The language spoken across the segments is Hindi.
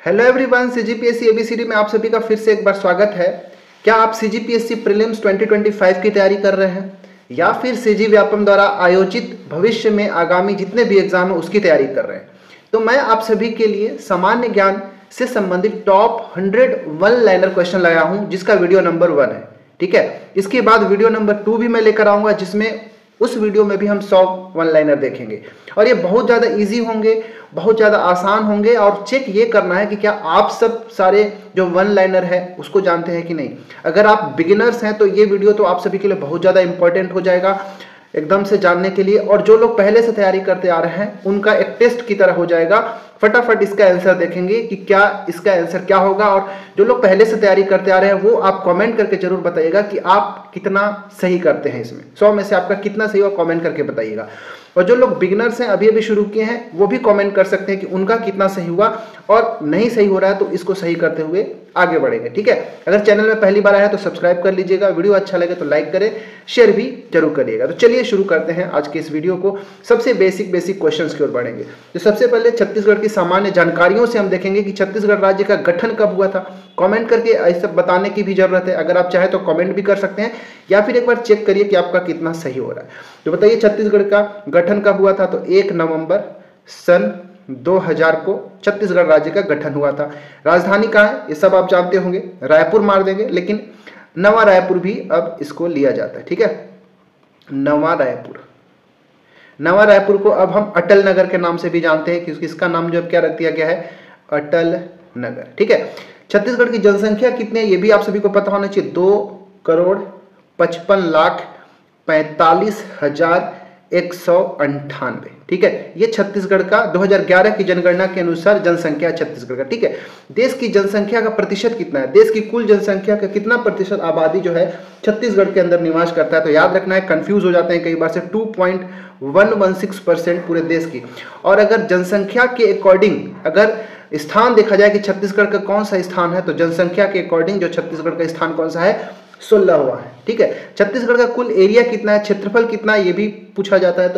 हेलो एवरीवन, सीजीपीएससी एबीसीडी में आप सभी का फिर से एक बार स्वागत है। क्या आप सीजीपीएससी प्रीलिम्स 2025 की तैयारी कर रहे हैं या फिर सीजी व्यापम द्वारा आयोजित भविष्य में आगामी जितने भी एग्जाम है उसकी तैयारी कर रहे हैं? तो मैं आप सभी के लिए सामान्य ज्ञान से संबंधित टॉप 100 वन लाइनर क्वेश्चन लाया हूं, जिसका वीडियो नंबर 1 है। ठीक है, इसके बाद वीडियो नंबर 2 भी मैं लेकर आऊंगा, जिसमें उस वीडियो में भी हम 100 वन लाइनर देखेंगे और ये बहुत ज़्यादा इजी होंगे, बहुत ज़्यादा आसान होंगे। और चेक ये करना है कि क्या आप सब सारे जो वन लाइनर है उसको जानते हैं कि नहीं। अगर आप बिगिनर्स हैं तो ये वीडियो तो आप सभी के लिए बहुत ज़्यादा इंपॉर्टेंट हो जाएगा एकदम से जानने के लिए, और जो लोग पहले से तैयारी करते आ रहे हैं उनका एक टेस्ट की तरह हो जाएगा। फटाफट इसका आंसर देखेंगे कि क्या इसका आंसर क्या होगा। और जो लोग पहले से तैयारी करते आ रहे हैं वो आप कमेंट करके जरूर बताइएगा कि आप कितना सही करते हैं। इसमें 100 में से आपका कितना सही हुआ, कमेंट करके बताइएगा। और जो लोग बिगिनर्स हैं, अभी अभी शुरू किए हैं, वो भी कमेंट कर सकते हैं कि उनका कितना सही हुआ, और नहीं सही हो रहा है तो इसको सही करते हुए आगे बढ़ेंगे। ठीक है, अगर चैनल में पहली बार आया है तो सब्सक्राइब कर लीजिएगा, वीडियो अच्छा लगे तो लाइक करें, शेयर भी जरूर करिएगा। तो चलिए शुरू करते हैं आज के इस वीडियो को। सबसे बेसिक क्वेश्चंस की ओर बढ़ेंगे। तो सबसे पहले छत्तीसगढ़ की सामान्य जानकारियों से हम देखेंगे कि छत्तीसगढ़ राज्य का गठन कब हुआ था। कमेंट करके ऐसा बताने की भी जरूरत है, अगर आप चाहें तो कमेंट भी कर सकते हैं या फिर एक बार चेक करिए कि आपका कितना सही हो रहा है। तो बताइए छत्तीसगढ़ का गठन कब हुआ था। तो 1 नवंबर सन 2000 को छत्तीसगढ़ राज्य का गठन हुआ था। राजधानी कहाँ है ये सब आप जानते होंगे, रायपुर मार देंगे, लेकिन नवा रायपुर भी अब इसको लिया जाता है। ठीक है, नवा रायपुर को अब हम अटल नगर के नाम से भी जानते हैं, क्योंकि इसका नाम जो अब क्या रख दिया गया है, अटल नगर। ठीक है, छत्तीसगढ़ की जनसंख्या कितनी है ये भी आप सभी को पता होना चाहिए। 2,55,45,198। ठीक है, ये छत्तीसगढ़ का 2011 की जनगणना के अनुसार जनसंख्या छत्तीसगढ़ का। ठीक है, देश की जनसंख्या का प्रतिशत कितना है, देश की कुल जनसंख्या का कितना प्रतिशत आबादी जो है छत्तीसगढ़ के अंदर निवास करता है। तो याद रखना है, कंफ्यूज हो जाते हैं कई बार से। 2.116% पूरे देश की। और अगर जनसंख्या के अकॉर्डिंग अगर स्थान देखा जाए कि छत्तीसगढ़ का कौन सा स्थान है, तो जनसंख्या के अकॉर्डिंग जो छत्तीसगढ़ का स्थान कौन सा है, 16वां है। ठीक है, छत्तीसगढ़ का कुल एरिया कितना है, क्षेत्रफल कितना है, ये भी पूछा जाता है। तो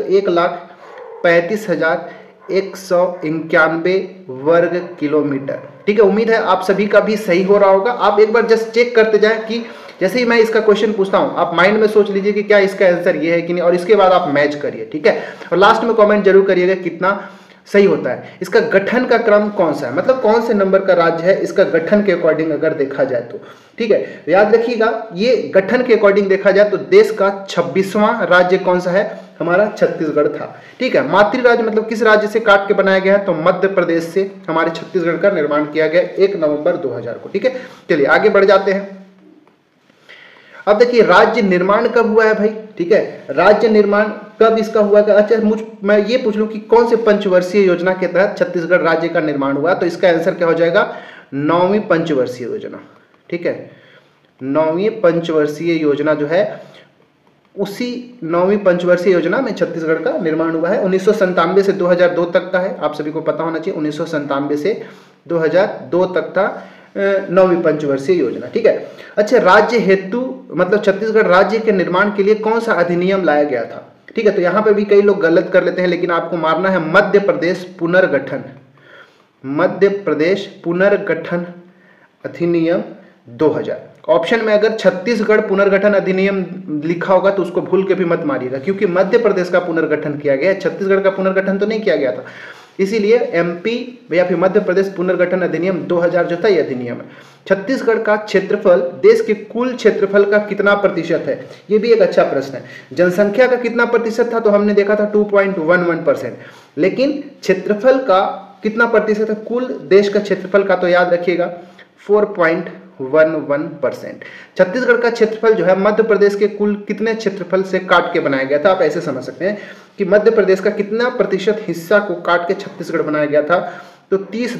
1,35,191 वर्ग किलोमीटर। ठीक है, उम्मीद है आप सभी का भी सही हो रहा होगा। आप एक बार जस्ट चेक करते जाएं कि जैसे ही मैं इसका क्वेश्चन पूछता हूं आप माइंड में सोच लीजिए कि क्या इसका आंसर ये है कि नहीं, और इसके बाद आप मैच करिए। ठीक है, और लास्ट में कमेंट जरूर करिएगा कितना सही होता है। इसका गठन का क्रम कौन सा है, मतलब कौन से नंबर का राज्य है इसका गठन के अकॉर्डिंग अगर देखा जाए तो। ठीक है, याद रखिएगा, ये गठन के अकॉर्डिंग देखा जाए तो देश का 26वां राज्य कौन सा है, हमारा छत्तीसगढ़ था। ठीक है, मातृ राज्य मतलब किस राज्य से काट के बनाया गया है, तो मध्य प्रदेश से हमारे छत्तीसगढ़ का निर्माण किया गया 1 नवंबर 2000 को। ठीक है, चलिए आगे बढ़ जाते हैं। अब देखिए राज्य निर्माण कब हुआ है भाई। ठीक है, राज्य निर्माण कब इसका हुआ है। अच्छा, मैं ये पूछ लूं कि कौन से पंचवर्षीय योजना के तहत छत्तीसगढ़ राज्य का निर्माण हुआ, तो इसका आंसर क्या हो जाएगा, 9वीं पंचवर्षीय योजना। ठीक है, 9वीं पंचवर्षीय योजना जो है, उसी 9वीं पंचवर्षीय योजना में छत्तीसगढ़ का निर्माण हुआ है। 1997 से 2002 तक का है, आप सभी को पता होना चाहिए। 1997 से 2002 तक था 9वीं पंचवर्षीय योजना। ठीक है, अच्छा, राज्य हेतु मतलब छत्तीसगढ़ राज्य के निर्माण के लिए कौन सा अधिनियम लाया गया था। ठीक है, तो यहां पे भी कई लोग गलत कर लेते हैं, लेकिन आपको मारना है मध्य प्रदेश पुनर्गठन, मध्य प्रदेश पुनर्गठन अधिनियम 2000। ऑप्शन में अगर छत्तीसगढ़ पुनर्गठन अधिनियम लिखा होगा तो उसको भूल के भी मत मारिएगा, क्योंकि मध्य प्रदेश का पुनर्गठन किया गया है, छत्तीसगढ़ का पुनर्गठन तो नहीं किया गया था। इसीलिए एमपी या फिर मध्य प्रदेश पुनर्गठन अधिनियम 2000 जो था ये अधिनियम है। छत्तीसगढ़ का क्षेत्रफल देश के कुल क्षेत्रफल का कितना प्रतिशत है, ये भी एक अच्छा प्रश्न है। जनसंख्या का कितना प्रतिशत था, तो हमने देखा था 2.11%, लेकिन क्षेत्रफल का कितना प्रतिशत है कुल देश का क्षेत्रफल का, तो याद रखिएगा 4.11%। छत्तीसगढ़ का क्षेत्रफल जो है मध्य प्रदेश के कुल कितने क्षेत्रफल से काट के बनाया गया था। आप ऐसे समझ सकते हैं कि मध्य प्रदेश का कितना प्रतिशत हिस्सा को काट के छत्तीसगढ़ बनाया गया था, तो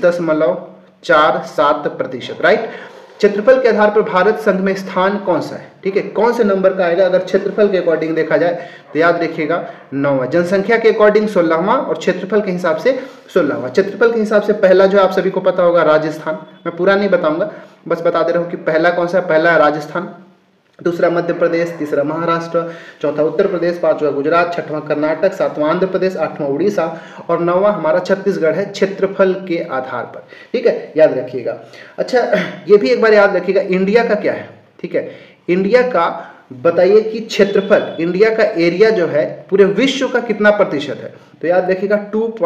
30.47%। राइट, क्षेत्रफल के आधार पर भारत संघ में स्थान कौन सा है। ठीक है, कौन से नंबर का आएगा अगर क्षेत्रफल के अकॉर्डिंग देखा जाए, तो याद रखिएगा 9वां। जनसंख्या के अकॉर्डिंग 16वां और क्षेत्रफल के हिसाब से 16वां। क्षेत्रफल के हिसाब से पहला जो आप सभी को पता होगा राजस्थान, मैं पूरा नहीं बताऊंगा, बस बता दे रहा हूं कि पहला कौन सा है, पहला है राजस्थान। दूसरा मध्य प्रदेश, तीसरा महाराष्ट्र, चौथा उत्तर प्रदेश, पांचवा गुजरात, छठवां कर्नाटक, सातवां आंध्र प्रदेश, आठवां उड़ीसा और नौवां हमारा छत्तीसगढ़ है क्षेत्रफल के आधार पर। ठीक है, याद रखिएगा। अच्छा, ये भी एक बार याद रखिएगा, इंडिया का क्या है। ठीक है, इंडिया का बताइए कि क्षेत्रफल, इंडिया का एरिया जो है पूरे विश्व का कितना प्रतिशत है। तो याद रखिएगा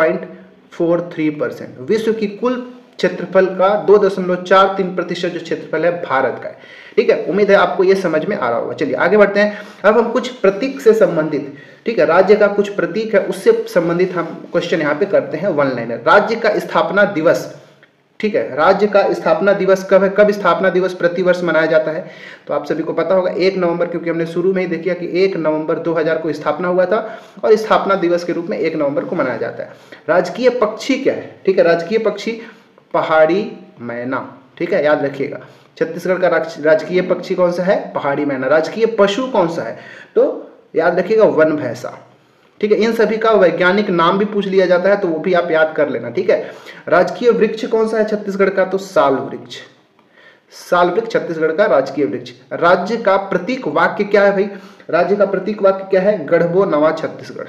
2.43%। विश्व की कुल क्षेत्रफल का 2.43% जो क्षेत्रफल है भारत का है। ठीक है, उम्मीद है आपको ये समझ में आ रहा होगा। चलिए आगे बढ़ते हैं। अब हम कुछ प्रतीक से संबंधित, ठीक है, राज्य का कुछ प्रतीक है उससे संबंधित हम क्वेश्चन यहाँ पे करते हैं वन लाइनर। राज्य का स्थापना दिवस, ठीक है, राज्य का स्थापना दिवस कब है, कब स्थापना दिवस प्रतिवर्ष मनाया जाता है। तो आप सभी को पता होगा 1 नवंबर, क्योंकि हमने शुरू में ही देखा कि 1 नवंबर 2000 को स्थापना हुआ था और स्थापना दिवस के रूप में 1 नवंबर को मनाया जाता है। राजकीय पक्षी क्या है, ठीक है, राजकीय पक्षी पहाड़ी मैना। ठीक है, याद रखिएगा छत्तीसगढ़ का राजकीय पक्षी कौन सा है, पहाड़ी मैना। राजकीय पशु कौन सा है, तो याद रखिएगा वन भैंसा। ठीक है, इन सभी का वैज्ञानिक नाम भी पूछ लिया जाता है तो वो भी आप याद कर लेना। ठीक है, राजकीय वृक्ष कौन सा है छत्तीसगढ़ का, तो साल वृक्ष। साल वृक्ष छत्तीसगढ़ का राजकीय वृक्ष। राज्य का प्रतीक वाक्य क्या है भाई, राज्य का प्रतीक वाक्य क्या है, गढ़बो नवा छत्तीसगढ़।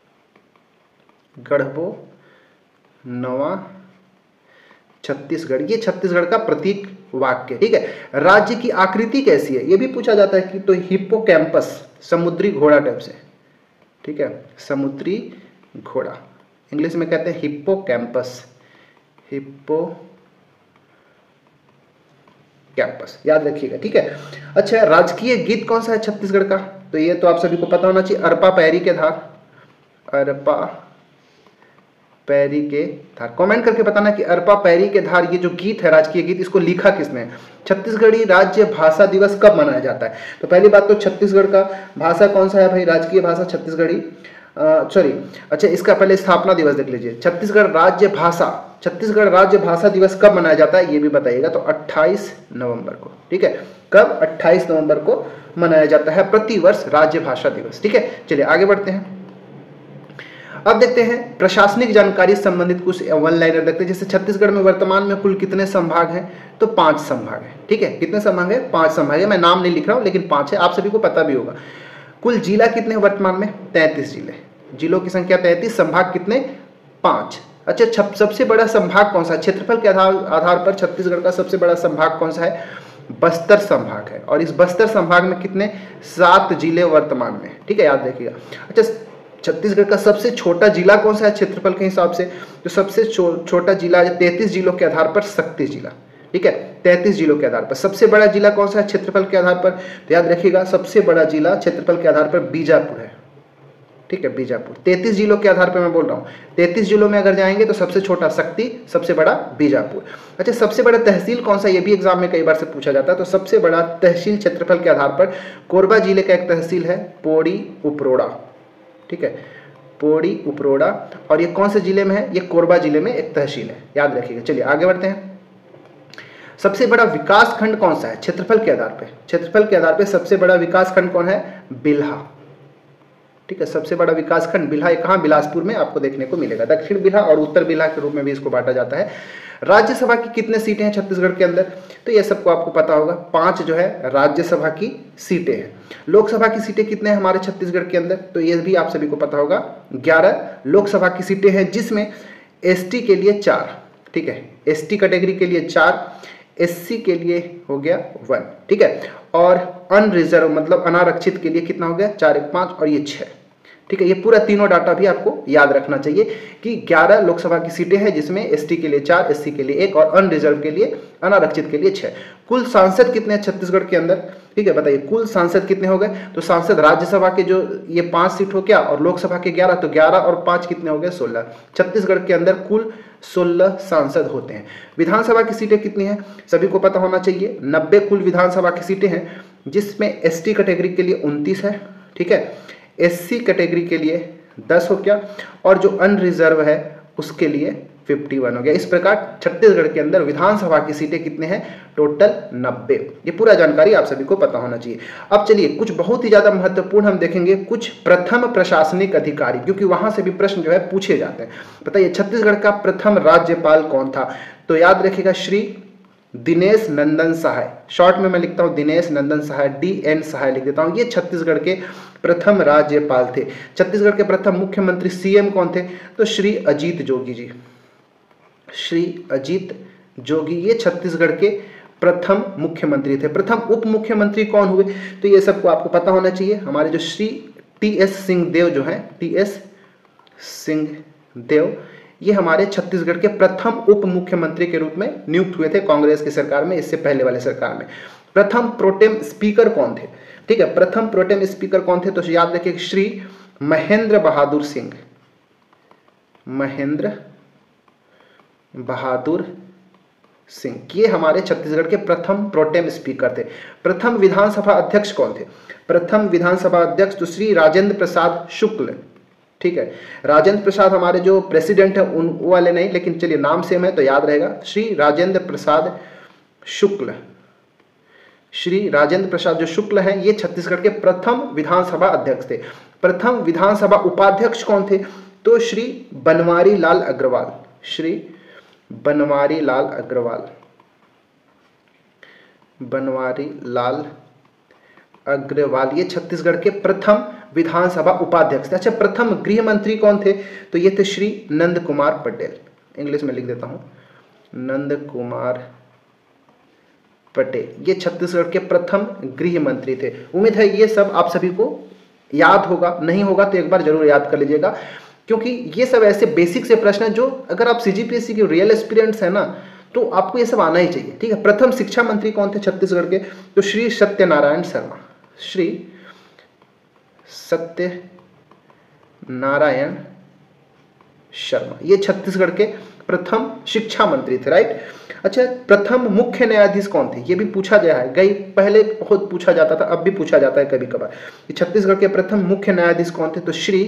गढ़बो नवा छत्तीसगढ़, ये छत्तीसगढ़ का प्रतीक वाक्य। ठीक है, राज्य की आकृति कैसी है ये भी पूछा जाता है कि, तो हिप्पोकैम्पस, समुद्री घोड़ा टाइप से। ठीक है, समुद्री घोड़ा, इंग्लिश में कहते हैं हिप्पोकैम्पस। हिप्पोकैम्पस, याद रखिएगा। ठीक है, अच्छा, राजकीय गीत कौन सा है छत्तीसगढ़ का, तो ये तो आप सभी को पता होना चाहिए, अरपा पैरी के धार। अरपा पैरी के धार, कमेंट करके बताना कि अरपा पैरी के धार ये जो गीत है राजकीय गीत, इसको लिखा किसने है। छत्तीसगढ़ी राज्य भाषा दिवस कब मनाया जाता है, तो पहली बात तो छत्तीसगढ़ का भाषा कौन सा है भाई, राजकीय भाषा छत्तीसगढ़ी, सॉरी, अच्छा इसका पहले स्थापना दिवस देख लीजिए। छत्तीसगढ़ राज्य भाषा दिवस कब मनाया जाता है ये भी बताइएगा, तो 28 नवंबर को। ठीक है, कब, 28 नवंबर को मनाया जाता है प्रतिवर्ष राज्य भाषा दिवस। ठीक है, चलिए आगे बढ़ते हैं। अब देखते हैं प्रशासनिक जानकारी संबंधित कुछ वन लाइनर देखते हैं। जैसे छत्तीसगढ़ में वर्तमान में कुल कितने संभाग हैं, तो 5 संभाग हैं। ठीक है, कितने संभाग है, 5 संभाग है। मैं नाम नहीं लिख रहा हूं लेकिन 5 है, आप सभी को पता भी होगा। कुल जिला कितने हैं वर्तमान में, 33 जिले, जिलों की संख्या 33, संभाग कितने, 5। अच्छा, सबसे बड़ा संभाग कौन सा है, क्षेत्रफल के आधार पर छत्तीसगढ़ का सबसे बड़ा संभाग कौन सा है, बस्तर संभाग है। और इस बस्तर संभाग में कितने, 7 जिले वर्तमान में। ठीक है, याद रखिएगा। अच्छा, छत्तीसगढ़ का सबसे छोटा जिला कौन सा है क्षेत्रफल के हिसाब से, तो सबसे छोटा जिला 33 जिलों के आधार पर शक्ति जिला। ठीक है, 33 जिलों के आधार पर। सबसे बड़ा जिला कौन सा है क्षेत्रफल के आधार पर, तो याद रखिएगा सबसे बड़ा जिला क्षेत्रफल के आधार पर बीजापुर है। ठीक है, बीजापुर। 33 जिलों के आधार पर मैं बोल रहा हूँ, 33 जिलों में अगर जाएंगे तो सबसे छोटा शक्ति, सबसे बड़ा बीजापुर। अच्छा, सबसे बड़ा तहसील कौन सा, ये भी एग्जाम में कई बार से पूछा जाता है। तो सबसे बड़ा तहसील क्षेत्रफल के आधार पर कोरबा जिले का एक तहसील है पोड़ी उपरोड़ा। ठीक है, पोड़ी उपरोड़ा, और ये कौन से जिले में है, ये कोरबा जिले में एक तहसील है, याद रखिएगा। चलिए आगे बढ़ते हैं। सबसे बड़ा विकास खंड कौन सा है क्षेत्रफल के आधार पे, क्षेत्रफल के आधार पे सबसे बड़ा विकास खंड कौन है, बिल्हा। ठीक है, सबसे बड़ा विकास खंड बिल्हा, ये कहाँ, बिलासपुर में आपको देखने को मिलेगा। दक्षिण बिल्हा और उत्तर बिल्हा के रूप में भी इसको बांटा जाता है। राज्यसभा की कितने सीटें हैं छत्तीसगढ़ के अंदर, तो ये सबको आपको पता होगा, 5 जो है राज्यसभा की सीटें हैं। लोकसभा की सीटें कितने हैं हमारे छत्तीसगढ़ के अंदर, तो ये भी आप सभी को पता होगा, 11 लोकसभा की सीटें हैं, जिसमें एसटी के लिए 4। ठीक है, एसटी कैटेगरी के लिए 4, एससी के लिए हो गया 1। ठीक है, और अनरिजर्व मतलब अनारक्षित के लिए कितना हो गया, 4, 1, 5 और ये 6। ठीक है, ये पूरा तीनों डाटा भी आपको याद रखना चाहिए कि 11 लोकसभा की सीटें हैं, जिसमें एसटी के लिए 4, एससी के लिए 1 और अनरिजर्व के लिए, अनारक्षित के लिए 6। कुल सांसद कितने हैं छत्तीसगढ़ के अंदर, ठीक है बताइए, कुल सांसद कितने हो गए, तो सांसद राज्यसभा के जो ये 5 सीट हो गया और लोकसभा के 11, तो 11 और 5 कितने हो गए, 16। छत्तीसगढ़ के अंदर कुल 16 सांसद होते हैं। विधानसभा की सीटें कितनी हैं सभी को पता होना चाहिए, 90 कुल विधानसभा की सीटें हैं, जिसमें एसटी कैटेगरी के लिए 29 है। ठीक है, एससी कैटेगरी के लिए 10 हो गया, और जो अनरिजर्व है उसके लिए 51 हो गया। इस प्रकार छत्तीसगढ़ के अंदर विधानसभा की सीटें कितने हैं, टोटल 90। ये पूरा जानकारी आप सभी को पता होना चाहिए। अब चलिए कुछ बहुत ही ज्यादा महत्वपूर्ण हम देखेंगे, कुछ प्रथम प्रशासनिक अधिकारी, क्योंकि वहां से भी प्रश्न जो है पूछे जाते हैं। बताइए छत्तीसगढ़ का प्रथम राज्यपाल कौन था, तो याद रखिएगा श्री दिनेश नंदन सहाय, शॉर्ट में मैं लिखता हूं दिनेश नंदन सहाय, DN सहाय लिख देता हूं। ये छत्तीसगढ़ के प्रथम राज्यपाल थे। छत्तीसगढ़ के प्रथम मुख्यमंत्री CM कौन थे? तो श्री अजीत जोगी जी, श्री अजीत जोगी ये छत्तीसगढ़ के प्रथम मुख्यमंत्री थे। प्रथम उप मुख्यमंत्री कौन हुए? तो ये सबको आपको पता होना चाहिए। हमारे जो श्री TS सिंहदेव जो हैं, TS सिंहदेव, ये हमारे छत्तीसगढ़ के प्रथम उप मुख्यमंत्री के रूप में नियुक्त हुए थे कांग्रेस की सरकार में, इससे पहले वाले सरकार में। प्रथम प्रोटेम स्पीकर कौन थे? ठीक है, प्रथम प्रोटेम स्पीकर कौन थे? तो याद रखिए श्री महेंद्र बहादुर सिंह, महेंद्र बहादुर सिंह, ये हमारे छत्तीसगढ़ के प्रथम प्रोटेम स्पीकर थे। प्रथम विधानसभा अध्यक्ष कौन थे? प्रथम विधानसभा अध्यक्ष तो श्री राजेंद्र प्रसाद शुक्ल। ठीक है, राजेंद्र प्रसाद हमारे जो प्रेसिडेंट है उन वाले नहीं, लेकिन चलिए नाम सेम है तो याद रहेगा, श्री राजेंद्र प्रसाद शुक्ल। श्री राजेंद्र प्रसाद जो शुक्ल हैं ये छत्तीसगढ़ के प्रथम विधानसभा अध्यक्ष थे। प्रथम विधानसभा उपाध्यक्ष कौन थे? तो श्री बनवारी लाल अग्रवाल, श्री बनवारी लाल अग्रवाल, बनवारी लाल अग्रवाल ये छत्तीसगढ़ के प्रथम विधानसभा उपाध्यक्ष थे। अच्छा, प्रथम गृह मंत्री कौन थे? तो ये थे श्री नंद कुमार पटेल, इंग्लिश में लिख देता हूं, नंद कुमार पटेल, ये छत्तीसगढ़ के प्रथम गृह मंत्री थे। उम्मीद है ये सब आप सभी को याद होगा, नहीं होगा तो एक बार जरूर याद कर लीजिएगा, क्योंकि ये सब ऐसे बेसिक से प्रश्न है जो अगर आप CGPSC के रियल एस्पिरेंट्स है ना तो आपको ये सब आना ही चाहिए। ठीक है, प्रथम शिक्षा मंत्री कौन थे छत्तीसगढ़ के? तो श्री सत्यनारायण शर्मा, श्री सत्यनारायण शर्मा, ये छत्तीसगढ़ के प्रथम शिक्षा मंत्री थे। राइट। अच्छा, प्रथम मुख्य न्यायाधीश कौन थे? ये भी पूछा गया है, गई पहले बहुत पूछा जाता था, अब भी पूछा जाता है कभी कभार। ये छत्तीसगढ़ के प्रथम मुख्य न्यायाधीश कौन थे? तो श्री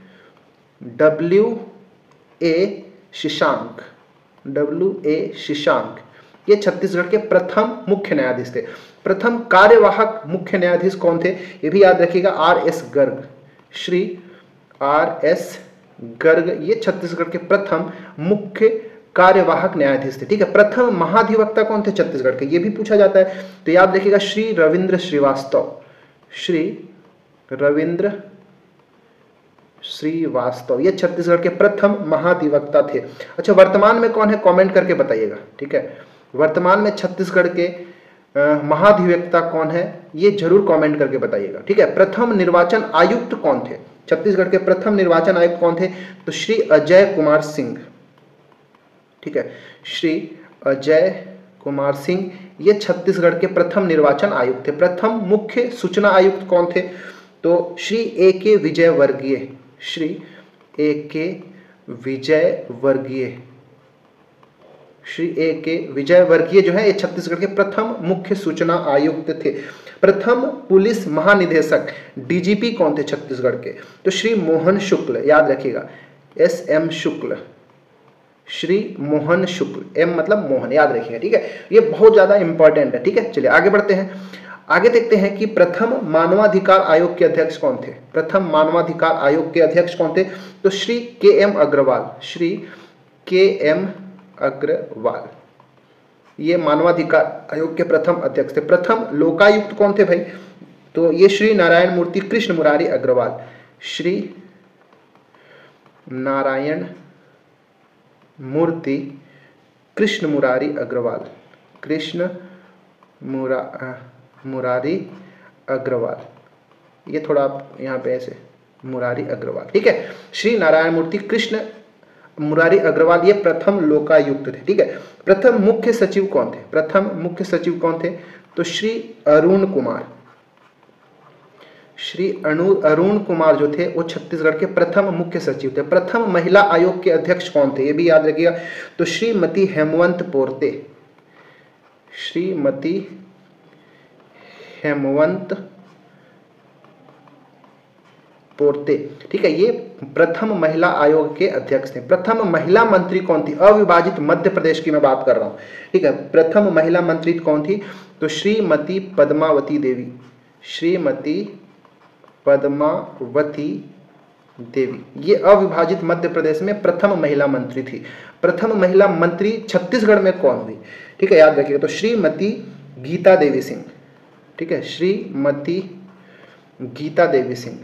W.A. शशांक, W.A. शशांक, ये छत्तीसगढ़ के प्रथम मुख्य न्यायाधीश थे। प्रथम कार्यवाहक मुख्य न्यायाधीश कौन थे? ये भी याद रखिएगा, R.S. गर्ग, श्री R.S. गर्ग, ये छत्तीसगढ़ के प्रथम मुख्य कार्यवाहक न्यायाधीश थे। ठीक है, प्रथम महाधिवक्ता कौन थे छत्तीसगढ़ के? ये भी पूछा जाता है, तो याद रखिएगा श्री रविंद्र श्रीवास्तव, श्री रविंद्र श्रीवास्तव, ये छत्तीसगढ़ के प्रथम महाधिवक्ता थे। अच्छा, वर्तमान में कौन है? कमेंट करके बताइएगा। ठीक है, वर्तमान में छत्तीसगढ़ के महाधिवक्ता कौन है ये जरूर कमेंट करके बताइएगा। ठीक है, प्रथम निर्वाचन आयुक्त कौन थे? छत्तीसगढ़ के प्रथम निर्वाचन आयुक्त कौन थे? तो श्री अजय कुमार सिंह। ठीक है, श्री अजय कुमार सिंह, ये छत्तीसगढ़ के प्रथम निर्वाचन आयुक्त थे। प्रथम मुख्य सूचना आयुक्त कौन थे? तो Shri A.K. Vijayvargiya, Shri A.K. Vijayvargiya, Shri A.K. Vijayvargiya जो है ये छत्तीसगढ़ के प्रथम मुख्य सूचना आयुक्त थे। प्रथम पुलिस महानिदेशक DGP कौन थे छत्तीसगढ़ के? तो श्री मोहन शुक्ल, याद रखिएगा SM शुक्ल, श्री मोहन शुक्ल, M मतलब मोहन, याद रखिएगा। ठीक है, ये बहुत ज्यादा इंपॉर्टेंट है। ठीक है, चलिए आगे बढ़ते हैं। आगे देखते हैं कि प्रथम मानवाधिकार आयोग के अध्यक्ष कौन थे? प्रथम मानवाधिकार आयोग के अध्यक्ष कौन थे? तो श्री KM अग्रवाल, श्री KM अग्रवाल, ये मानवाधिकार आयोग के प्रथम अध्यक्ष थे। प्रथम लोकायुक्त कौन थे भाई? तो ये श्री नारायण मूर्ति कृष्ण मुरारी अग्रवाल, श्री नारायण मूर्ति कृष्ण मुरारी अग्रवाल, कृष्ण मुरारी अग्रवाल, ये थोड़ा आप यहाँ पे ऐसे मुरारी अग्रवाल। ठीक है, श्री नारायण मूर्ति कृष्ण मुरारी अग्रवाल ये प्रथम लोकायुक्त थे। ठीक है, प्रथम मुख्य सचिव कौन थे? प्रथम मुख्य सचिव कौन थे? तो श्री अरुण कुमार, श्री अरुण कुमार जो थे वो छत्तीसगढ़ के प्रथम मुख्य सचिव थे। प्रथम महिला आयोग के अध्यक्ष कौन थे? ये भी याद रखिएगा, तो श्रीमती हेमवंत पोर्ते, श्रीमती हेमवंत पोर्ते। ठीक है, ये प्रथम महिला आयोग के अध्यक्ष थे। प्रथम महिला मंत्री कौन थी? अविभाजित मध्य प्रदेश की मैं बात कर रहा हूं। ठीक है, प्रथम महिला मंत्री कौन थी? तो श्रीमती पद्मावती देवी, श्रीमती पद्मावती देवी, ये अविभाजित मध्य प्रदेश में प्रथम महिला मंत्री थी। प्रथम महिला मंत्री छत्तीसगढ़ में कौन हुई? ठीक है, याद रखिएगा। तो श्रीमती गीता देवी सिंह, ठीक है, श्रीमती गीता देवी सिंह,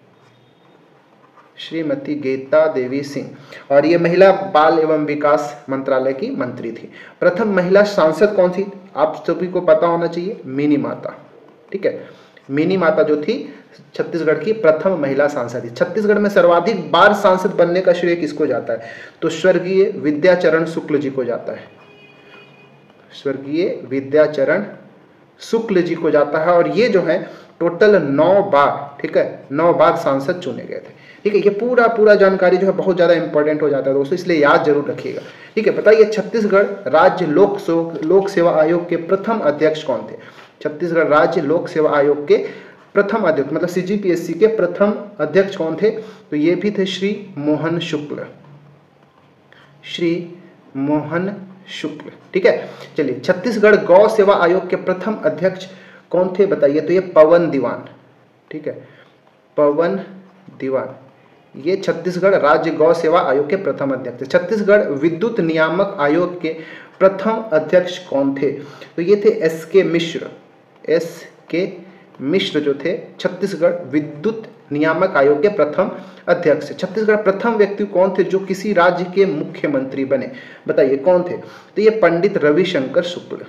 श्रीमती गीता देवी सिंह, और ये महिला बाल एवं विकास मंत्रालय की मंत्री थी। प्रथम महिला सांसद कौन थी? आप सभी को पता होना चाहिए, मिनी माता। ठीक है, मिनी माता जो थी छत्तीसगढ़ की प्रथम महिला सांसद थी। छत्तीसगढ़ में सर्वाधिक बार सांसद बनने का श्रेय किसको जाता है? तो स्वर्गीय विद्याचरण शुक्ल जी को जाता है, स्वर्गीय विद्याचरण शुक्ल जी को जाता है। और ये जो है टोटल 9 बार, ठीक है, 9 बार सांसद चुने गए थे। ठीक है, ये पूरा जानकारी जो है बहुत ज़्यादा इंपॉर्टेंट हो जाता है दोस्तों, इसलिए याद जरूर रखिएगा। ठीक है, बताइए छत्तीसगढ़ राज्य लोक सेवा आयोग के प्रथम अध्यक्ष कौन थे? छत्तीसगढ़ राज्य लोक सेवा आयोग के प्रथम अध्यक्ष, मतलब CGPSC के प्रथम अध्यक्ष कौन थे? तो ये भी थे श्री मोहन शुक्ल, श्री मोहन शुक्ल। ठीक है, चलिए छत्तीसगढ़ गौ सेवा आयोग के प्रथम अध्यक्ष कौन थे बताइए? तो ये पवन दीवान। ठीक है, पवन दीवान, ये छत्तीसगढ़ राज्य गौ सेवा आयोग के प्रथम अध्यक्ष थे। छत्तीसगढ़ विद्युत नियामक आयोग के प्रथम अध्यक्ष कौन थे? तो ये थे SK मिश्र। SK मिश्र जो थे छत्तीसगढ़ विद्युत नियामक आयोग के प्रथम अध्यक्ष। छत्तीसगढ़ प्रथम व्यक्ति कौन थे जो किसी राज्य के मुख्यमंत्री बने? बताइए कौन थे? तो ये पंडित रविशंकर शुक्ल,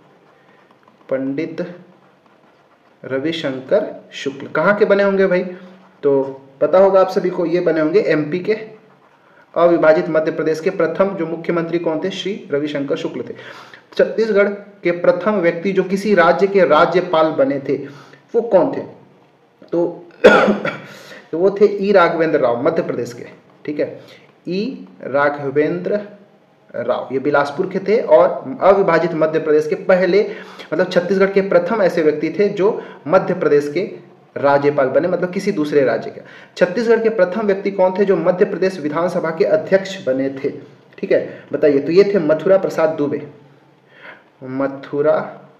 पंडित रविशंकर शुक्ल। कहाँ के बने होंगे भाई? तो पता होगा आप सभी को, ये बने होंगे MP के, अविभाजित मध्य प्रदेश के प्रथम जो मुख्यमंत्री कौन थे? श्री रविशंकर शुक्ल थे। छत्तीसगढ़ के प्रथम व्यक्ति जो किसी राज्य के राज्यपाल बने थे वो कौन थे? तो वो थे E राघवेंद्र राव, मध्य प्रदेश के। ठीक है, E राघवेंद्र राव, ये बिलासपुर के थे और अविभाजित मध्य प्रदेश के पहले, मतलब छत्तीसगढ़ के प्रथम ऐसे व्यक्ति थे जो मध्य प्रदेश के राज्यपाल बने, मतलब किसी दूसरे राज्य के। छत्तीसगढ़ के प्रथम व्यक्ति कौन थे जो मध्य प्रदेश विधानसभा के अध्यक्ष बने थे? ठीक है, बताइए। तो ये थे मथुरा प्रसाद दुबे, मथुरा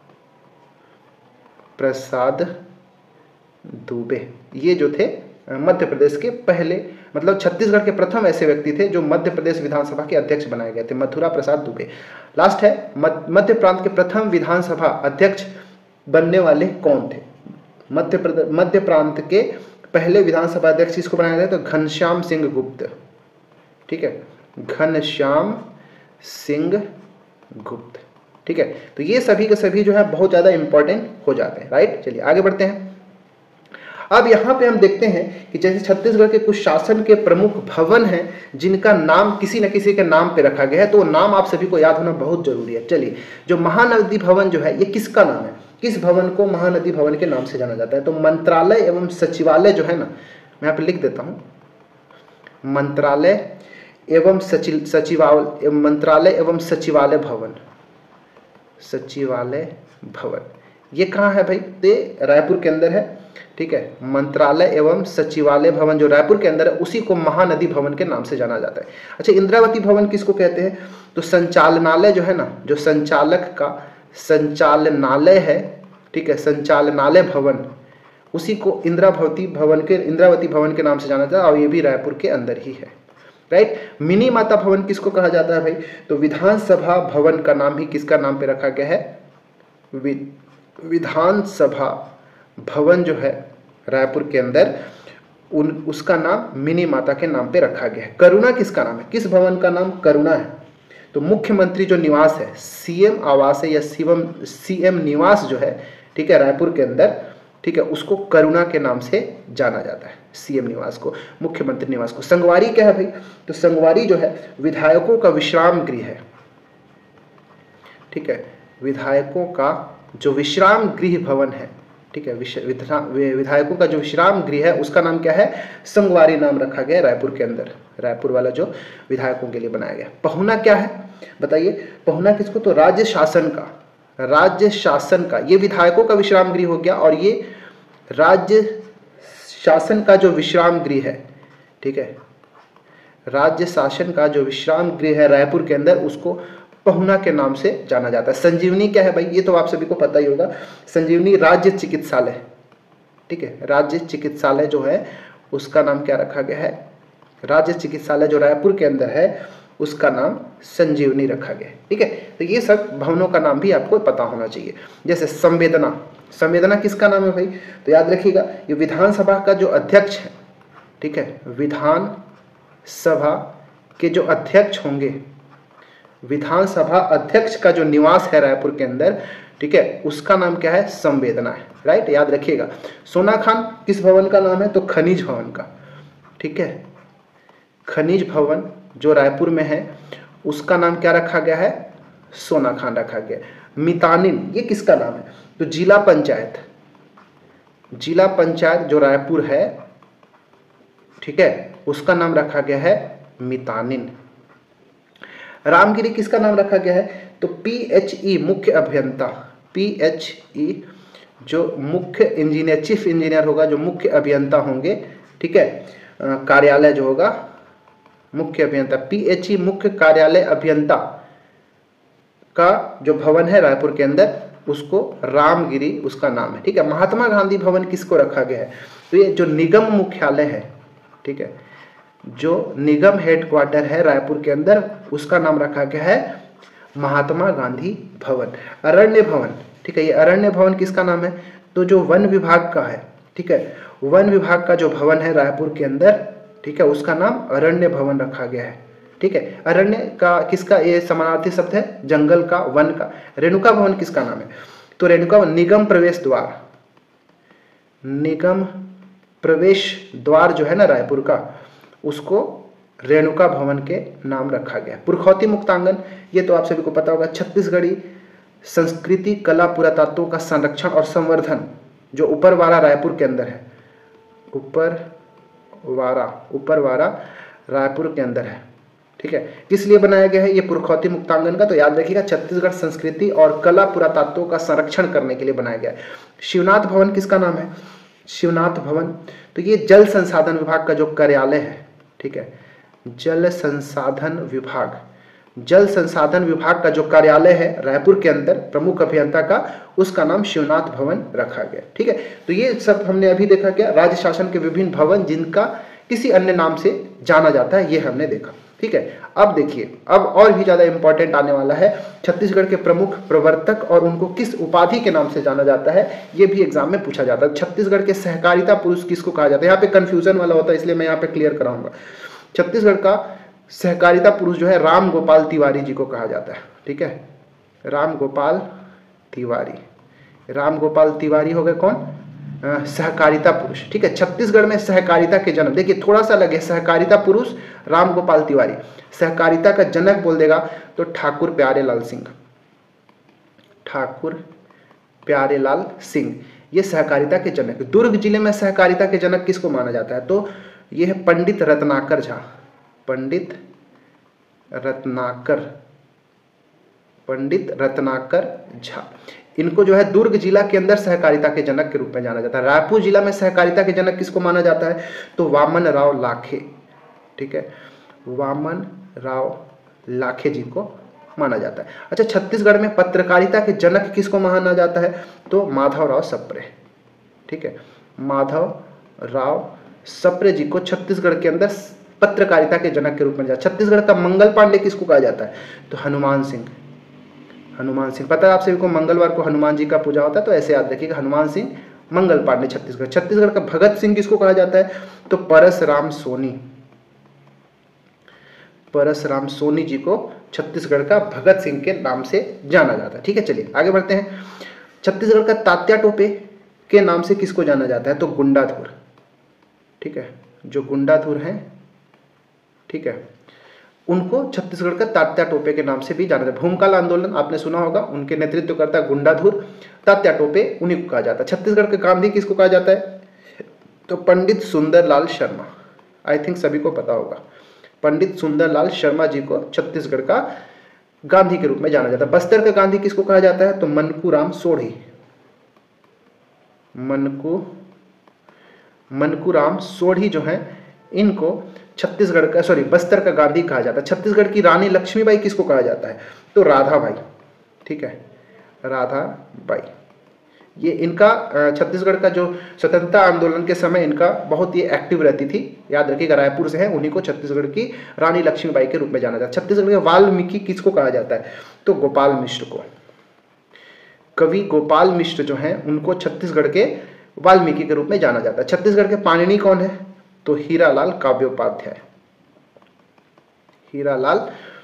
प्रसाद दुबे, ये जो थे मध्य प्रदेश के पहले, मतलब छत्तीसगढ़ के प्रथम ऐसे व्यक्ति थे जो मध्य प्रदेश विधानसभा के अध्यक्ष बनाए गए थे, मथुरा प्रसाद दुबे। लास्ट है, मध्य प्रांत के प्रथम विधानसभा अध्यक्ष बनने वाले कौन थे? मध्य प्रांत के पहले विधानसभा अध्यक्ष किसको बनाया गया? तो घनश्याम सिंह गुप्त। ठीक है, घनश्याम सिंह गुप्त। ठीक है, तो ये सभी के सभी जो है बहुत ज़्यादा इंपॉर्टेंट हो जाते हैं। राइट, चलिए आगे बढ़ते हैं। अब यहाँ पे हम देखते हैं कि जैसे छत्तीसगढ़ के कुछ शासन के प्रमुख भवन हैं जिनका नाम किसी न किसी के नाम पे रखा गया है, तो नाम आप सभी को याद होना बहुत जरूरी है। चलिए, जो महानदी भवन जो है ये किसका नाम है? किस भवन को महानदी भवन के नाम से जाना जाता है? तो मंत्रालय एवं सचिवालय जो है ना, मैं यहाँ पे लिख देता हूँ, मंत्रालय एवं सचिवालय, मंत्रालय एवं सचिवालय भवन, सचिवालय भवन, ये कहाँ है भाई? ये रायपुर के अंदर है। ठीक है, मंत्रालय एवं सचिवालय भवन जो रायपुर के अंदर है उसी को महानदी भवन के नाम से जाना जाता है। अच्छा, इंद्रावती भवन किसको कहते हैं? तो संचालनालय जो है ना, जो संचालक का संचालनालय है, ठीक है, संचालनालय भवन, उसी को इंद्रावती भवन के नाम से जाना जाता है और ये भी रायपुर के अंदर ही है। राइट, मिनी माता भवन किसको कहा जाता है भाई? तो विधानसभा भवन का नाम ही किसका नाम पे रखा गया है? विधानसभा भवन जो है रायपुर के अंदर, उसका नाम मिनी माता के नाम पे रखा गया है। करुणा किसका नाम है? किस भवन का नाम करुणा है? तो मुख्यमंत्री जो निवास है, CM आवास है या CM निवास जो है, ठीक है, रायपुर के अंदर, ठीक है, उसको करुणा के नाम से जाना जाता है, CM निवास को, मुख्यमंत्री निवास को। संगवारी क्या है भाई? तो संगवारी जो है विधायकों का विश्राम गृह है। ठीक है, विधायकों का जो विश्राम गृह भवन है, ठीक है, विधायकों का जो विश्राम गृह है उसका नाम क्या है? संगवारी नाम रखा गया रायपुर के अंदर, रायपुर वाला जो विधायकों के लिए बनाया गया। पहुना क्या है बताइए? पहुना किसको? तो राज्य शासन का, राज्य शासन का, ये विधायकों का विश्राम गृह हो गया और ये राज्य शासन का जो विश्राम गृह है, ठीक है, राज्य शासन का जो विश्राम गृह है रायपुर के अंदर, उसको पहुना के नाम से जाना जाता है। संजीवनी क्या है भाई? ये तो आप सभी को पता ही होगा, संजीवनी राज्य चिकित्सालय, ठीक है, राज्य चिकित्सालय जो है उसका नाम क्या रखा गया है? राज्य चिकित्सालय जो रायपुर के अंदर है उसका नाम संजीवनी रखा गया है। ठीक है, तो ये सब भवनों का नाम भी आपको पता होना चाहिए। जैसे संवेदना, संवेदना किसका नाम है भाई? तो याद रखिएगा, ये विधानसभा का जो अध्यक्ष है, ठीक है, विधान सभा के जो अध्यक्ष होंगे, विधानसभा अध्यक्ष का जो निवास है रायपुर के अंदर, ठीक है, उसका नाम क्या है? संवेदना है। राइट, याद रखिएगा। सोना खान किस भवन का नाम है? तो खनिज भवन का। ठीक है, खनिज भवन जो रायपुर में है उसका नाम क्या रखा गया है? सोना खान रखा गया। मितानिन ये किसका नाम है? तो जिला पंचायत, जिला पंचायत जो रायपुर है, ठीक है, उसका नाम रखा गया है मितानिन। रामगिरी किसका नाम रखा गया है? तो PHE मुख्य अभियंता, PHE जो मुख्य इंजीनियर, चीफ इंजीनियर होगा, जो मुख्य अभियंता होंगे, ठीक है, कार्यालय जो होगा मुख्य अभियंता, PHE मुख्य कार्यालय अभियंता का जो भवन है रायपुर के अंदर, उसको रामगिरी उसका नाम है। ठीक है, महात्मा गांधी भवन किसको रखा गया है? तो ये जो निगम मुख्यालय है, ठीक है, जो निगम हेडक्वार्टर है रायपुर के अंदर, उसका नाम रखा गया है महात्मा गांधी भवन। अरण्य भवन, ठीक है, ये अरण्य भवन किसका नाम है? तो जो वन विभाग का है, ठीक है, वन विभाग का जो भवन है रायपुर के अंदर, ठीक है, उसका नाम अरण्य भवन रखा गया है। ठीक है, अरण्य का किसका ये समानार्थी शब्द है? जंगल का, वन का। रेणुका भवन किसका नाम है? तो रेणुका निगम प्रवेश द्वार, निगम प्रवेश द्वार जो है ना रायपुर का, उसको रेणुका भवन के नाम रखा गया। पुरखौती मुक्तांगन, ये तो आप सभी को पता होगा, छत्तीसगढ़ी संस्कृति कला पुरातत्वों का संरक्षण और संवर्धन जो उपरवाड़ा रायपुर के अंदर है, उपरवाड़ा रायपुर के अंदर है। ठीक है, किस लिए बनाया गया है ये पुरखौती मुक्तांगन का? तो याद रखिएगा, छत्तीसगढ़ संस्कृति और कला पुरातत्वों का संरक्षण करने के लिए बनाया गया है। शिवनाथ भवन किसका नाम है? शिवनाथ भवन, तो ये जल संसाधन विभाग का जो कार्यालय है, ठीक है, जल संसाधन विभाग, जल संसाधन विभाग का जो कार्यालय है रायपुर के अंदर प्रमुख अभियंता का, उसका नाम शिवनाथ भवन रखा गया। ठीक है, तो ये सब हमने अभी देखा क्या? राज्य शासन के विभिन्न भवन जिनका किसी अन्य नाम से जाना जाता है, ये हमने देखा। ठीक है, अब देखिए, अब और भी ज्यादा इंपॉर्टेंट आने वाला है, छत्तीसगढ़ के प्रमुख प्रवर्तक और उनको किस उपाधि के नाम से जाना जाता है, ये भी एग्जाम में पूछा जाता है। छत्तीसगढ़ के सहकारिता पुरुष किसको कहा जाता है? यहाँ पे कंफ्यूजन वाला होता है, इसलिए मैं यहाँ पे क्लियर कराऊंगा। छत्तीसगढ़ का सहकारिता पुरुष जो है राम गोपाल तिवारी जी को कहा जाता है। ठीक है, राम गोपाल तिवारी, राम गोपाल तिवारी हो गए कौन? सहकारिता पुरुष। ठीक है, छत्तीसगढ़ में सहकारिता के जनक, देखिए थोड़ा सा लगे, सहकारिता पुरुष राम गोपाल तिवारी, सहकारिता का जनक बोल देगा तो ठाकुर प्यारेलाल सिंह, ठाकुर प्यारेलाल सिंह, ये सहकारिता के जनक। दुर्ग जिले में सहकारिता के जनक किसको माना जाता है? तो ये है पंडित रत्नाकर झा, पंडित रत्नाकर झा। इनको जो है दुर्ग जिला के अंदर सहकारिता के जनक के रूप में जाना जाता है। रायपुर जिला में सहकारिता के जनक किसको माना जाता है? तो वामन राव लाखे। ठीक है, वामन राव लाखे जी को माना जाता है। अच्छा, छत्तीसगढ़ में पत्रकारिता के जनक किसको माना जाता है? तो माधव राव सप्रे। ठीक है, माधव राव सप्रे जी को छत्तीसगढ़ के अंदर पत्रकारिता के जनक के रूप में जाता है। छत्तीसगढ़ का मंगल पांडे किसको कहा जाता है? तो हनुमान सिंह, हनुमान सिंह। पता है आप सभी को मंगलवार को हनुमान जी का पूजा होता है, तो ऐसे याद रखिएगा, हनुमान सिंह मंगल पांडे छत्तीसगढ़। छत्तीसगढ़ का भगत सिंह किसको कहा जाता है? तो परसराम सोनी, परसराम सोनी जी को छत्तीसगढ़ का भगत सिंह के नाम से जाना जाता है। ठीक है, चलिए आगे बढ़ते हैं। छत्तीसगढ़ का तात्या टोपे के नाम से किसको जाना जाता है? तो गुंडाधुर। ठीक है, जो गुंडाधुर हैं, ठीक है, उनको छत्तीसगढ़ का तात्या टोपे के नाम से भी जाना जाता है। भूमकाल आंदोलन आपने सुना होगा, उनके नेतृत्व करता गुंडाधुर, तात्या टोपे उन्हीं को कहा जाता है। छत्तीसगढ़ के गांधी किसको कहा जाता है? तो पंडित सुंदरलाल शर्मा। आई थिंक सभी को पता होगा, पंडित सुंदरलाल शर्मा जी को छत्तीसगढ़ का गांधी के रूप में जाना जाता है। बस्तर का गांधी किसको कहा जाता है? तो मनकूराम सोढ़ी, मनकूराम सोढ़ी जो है, इनको छत्तीसगढ़ का, सॉरी, बस्तर का गांधी कहा जाता है। छत्तीसगढ़ की रानी लक्ष्मीबाई किसको कहा जाता है? तो राधाबाई। ठीक है, राधाबाई, ये इनका छत्तीसगढ़ का जो स्वतंत्रता आंदोलन के समय इनका बहुत ही एक्टिव रहती थी। याद रखिएगा, रायपुर से है, उन्हीं को छत्तीसगढ़ की रानी लक्ष्मीबाई के रूप में जाना जाता है। छत्तीसगढ़ के वाल्मीकि किसको कहा जाता है? तो गोपाल मिश्र को। कवि गोपाल मिश्र जो हैं उनको छत्तीसगढ़ के वाल्मीकि के रूप में जाना जाता है। छत्तीसगढ़ के पाणिनि कौन है? तो हीरालाल काव्योपाध्याय। हीरालाल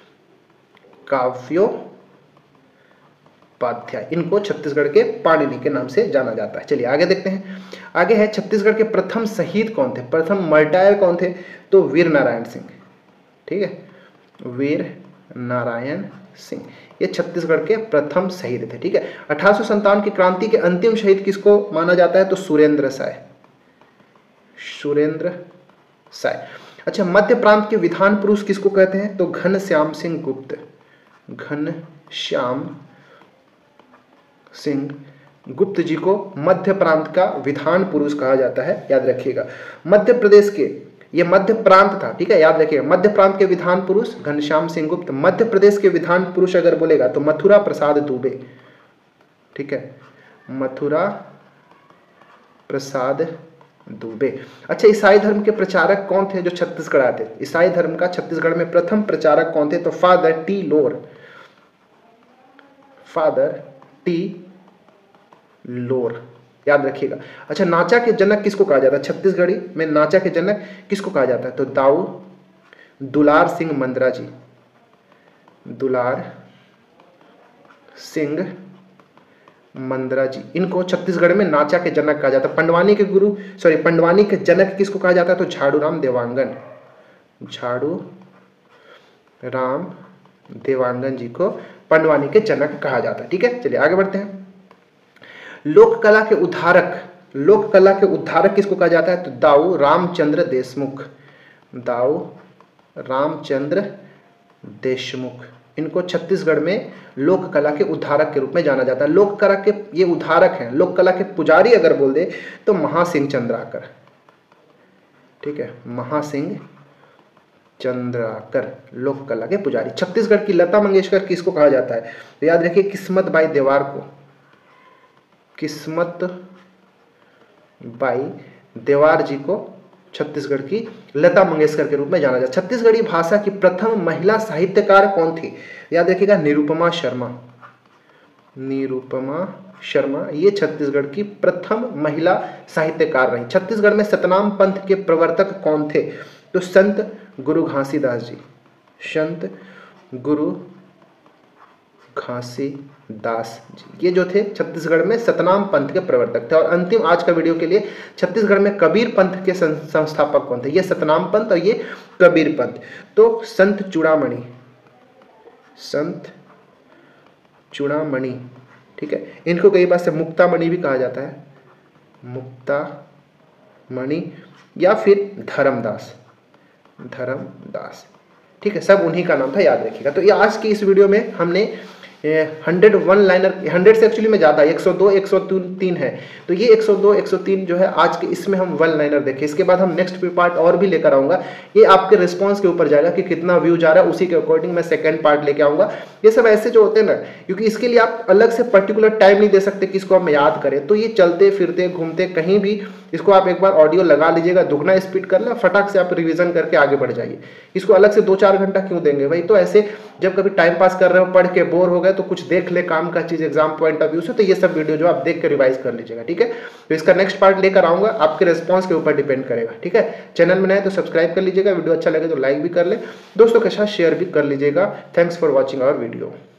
काव्योपाध्याय, इनको छत्तीसगढ़ के पाणिनि के नाम से जाना जाता है। चलिए आगे देखते हैं। आगे है छत्तीसगढ़ के प्रथम शहीद कौन थे? प्रथम मर्टायर कौन थे? तो वीर नारायण सिंह। ठीक है, वीर नारायण सिंह, ये छत्तीसगढ़ के प्रथम शहीद थे। ठीक है, 1857 की क्रांति के अंतिम शहीद किसको माना जाता है? तो सुरेंद्र साय। सुरेंद्र साय। अच्छा, मध्य प्रांत के विधान पुरुष किसको कहते हैं? तो घनश्याम सिंह गुप्त। घनश्याम सिंह गुप्त जी को मध्य प्रांत का विधान पुरुष कहा जाता है, याद रखिएगा। मध्य प्रदेश के, ये मध्य प्रांत था, ठीक है, याद रखिएगा। मध्य प्रांत के विधान पुरुष घनश्याम सिंह गुप्त। मध्य प्रदेश के विधान पुरुष अगर बोलेगा तो मथुरा प्रसाद दुबे। ठीक है, मथुरा प्रसाद दुबे। अच्छा, ईसाई धर्म के प्रचारक कौन थे जो छत्तीसगढ़ आए थे? ईसाई धर्म का छत्तीसगढ़ में प्रथम प्रचारक कौन थे? तो Father T Lohr. Father T Lohr, याद रखिएगा। अच्छा, नाचा के जनक किसको कहा जाता है? छत्तीसगढ़ी में नाचा के जनक किसको कहा जाता है? तो दाऊ दुलार सिंह मंद्रा जी। दुलार सिंह मंद्रा जी, इनको छत्तीसगढ़ में नाचा के जनक कहा जाता है। पंडवानी के गुरु, सॉरी, पंडवानी के जनक किसको कहा जाता है? तो झाड़ूराम देवांगन। झाड़ू राम देवांगन जी को पंडवानी के जनक कहा जाता है। ठीक है, चलिए आगे बढ़ते हैं। लोक कला के उद्धारक, लोक कला के उद्धारक किसको कहा जाता है? तो दाऊ रामचंद्र देशमुख। दाऊ रामचंद्र देशमुख, इनको छत्तीसगढ़ में लोक कला के उद्धारक के रूप में जाना जाता है। लोक कला के ये उद्धारक हैं। लोक कला के पुजारी अगर बोल दे तो महासिंह चंद्राकर। ठीक है, महासिंह चंद्राकर लोक कला के पुजारी। छत्तीसगढ़ की लता मंगेशकर किसको कहा जाता है? तो याद रखिए, किस्मत बाई देवार को। किस्मत बाई देवार जी को छत्तीसगढ़ की लता मंगेशकर के रूप में जाना जाता है। छत्तीसगढ़ी भाषा की प्रथम महिला साहित्यकार कौन थी? याद रखिएगा, निरुपमा शर्मा। निरुपमा शर्मा, ये छत्तीसगढ़ की प्रथम महिला साहित्यकार रही। छत्तीसगढ़ में सतनाम पंथ के प्रवर्तक कौन थे? तो संत गुरु घासीदास जी। संत गुरु घासीदास जी, ये जो थे छत्तीसगढ़ में सतनाम पंथ के प्रवर्तक थे। और अंतिम आज का वीडियो के लिए, छत्तीसगढ़ में कबीर पंथ के संस्थापक कौन थे? ये सतनाम पंथ और ये कबीर पंथ। तो संत चूड़ामणि। संत चूड़ामणि, ठीक है, इनको कई बार से मुक्तामणि भी कहा जाता है। मुक्तामणि या फिर धर्मदास। धर्मदास, ठीक है, सब उन्हीं का नाम था, याद रखिएगा। तो ये आज की इस वीडियो में हमने 101 लाइनर, 100 से एक्चुअली में ज़्यादा, 102 103 है, तो ये 102 103 जो है आज के इसमें हम 1 लाइनर देखें। इसके बाद हम नेक्स्ट पार्ट और भी लेकर आऊँगा। ये आपके रिस्पॉन्स के ऊपर जाएगा कि कितना व्यू जा रहा है, उसी के अकॉर्डिंग मैं सेकंड पार्ट लेके आऊँगा। ये सब ऐसे जो होते हैं ना, क्योंकि इसके लिए आप अलग से पर्टिकुलर टाइम नहीं दे सकते कि इसको हम याद करें, तो ये चलते फिरते घूमते कहीं भी इसको आप एक बार ऑडियो लगा लीजिएगा, दुगना स्पीड कर लें, फटाक से आप रिवीजन करके आगे बढ़ जाइए। इसको अलग से 2-4 घंटा क्यों देंगे भाई? तो ऐसे जब कभी टाइम पास कर रहे हो, पढ़ के बोर हो गए तो कुछ देख ले काम का चीज एग्जाम पॉइंट ऑफ व्यू से, तो ये सब वीडियो जो आप देख के रिवाइज कर लीजिएगा। ठीक है, तो इसका नेक्स्ट पार्ट लेकर आऊंगा, आपके रिस्पांस के ऊपर डिपेंड करेगा। ठीक है, चैनल में नए तो सब्सक्राइब कर लीजिएगा, वीडियो अच्छा लगे तो लाइक भी कर ले, दोस्तों के साथ शेयर भी कर लीजिएगा। Thanks for watching our video.